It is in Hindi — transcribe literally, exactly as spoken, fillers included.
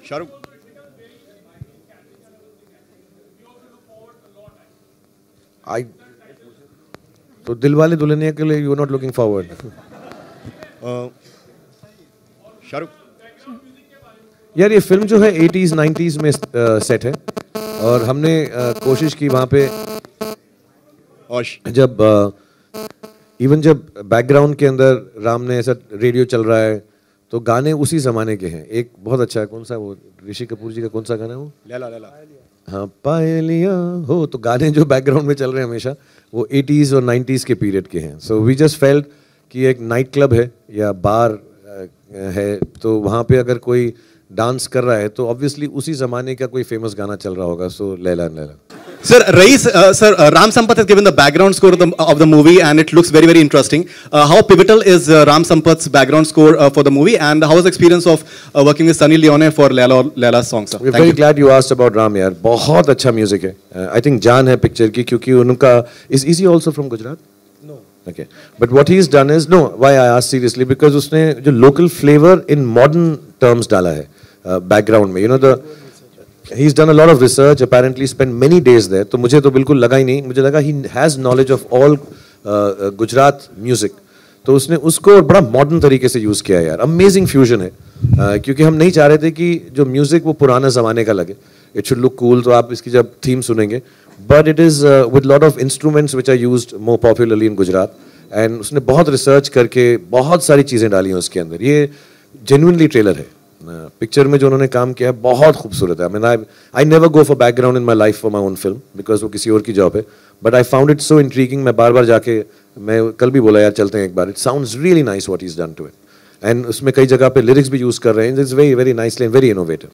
शाहरुख आई तो दिलवाले दुल्हनिया के लिए you are not looking forward. Shahrukh यार ये फिल्म जो है एटीज़ नाइंटीज़ में सेट है और हमने uh, कोशिश की वहाँ पे और जब इवन uh, जब बैकग्राउंड के अंदर राम ने ऐसा रेडियो चल रहा है तो गाने उसी ज़माने के हैं. एक बहुत अच्छा है, कौन सा वो ऋषि कपूर जी का कौन सा गाना है वो? लैला लैला हाँ पायलिया हो. तो गाने जो बैकग्राउंड में चल रहे हैं हमेशा वो एटीज़ और नाइंटीज़ के पीरियड के हैं. सो वी जस्ट फेल्ट कि एक नाइट क्लब है या बार है तो वहाँ पे अगर कोई डांस कर रहा है तो ऑब्वियसली उसी ज़माने का कोई फेमस गाना चल रहा होगा. सो Laila Laila. Sir, Rais, uh, sir, uh, Ram Sampath has given the background score of the, of the movie and it looks very, very interesting. Uh, how pivotal is uh, Ram Sampath's background score uh, for the movie and how was the experience of uh, working with Sunny Leone for Laila Laila's song, sir? We're Thank very you. glad you asked about Ram यार. बहुत अच्छा म्यूजिक है. I think जान है पिक्चर की क्योंकि उनका is is he also from Gujarat? No. Okay. But what he's done is no. Why I asked seriously because उसने जो local flavor in modern terms डाला है background में. You know the he's done a lot of research. Apparently spent many days there. तो मुझे तो बिल्कुल लगा ही नहीं. मुझे लगा he has knowledge of all uh, Gujarat music. तो उसने उसको बड़ा मॉडर्न तरीके से यूज़ किया यार. अमेजिंग फ्यूजन है uh, क्योंकि हम नहीं चाह रहे थे कि जो म्यूजिक वो पुराने ज़माने का लगे. It should look cool. तो आप इसकी जब थीम सुनेंगे but it is with lot of instruments which are used more popularly in Gujarat. And उसने बहुत रिसर्च करके बहुत सारी चीज़ें डाली हैं उसके अंदर. ये जेन्युइनली ट्रेलर है. पिक्चर में जो उन्होंने काम किया है बहुत खूबसूरत है. I mean I I never go for background in my life for my own film because वो किसी और की जॉब है. But I found it so intriguing. मैं बार बार जाके मैं कल भी बोला यार चलते हैं एक बार. It sounds really nice what he is done to it. And उसमें कई जगह पे लिरिक्स भी यूज़ कर रहे हैं. It's very very nicely and very innovative.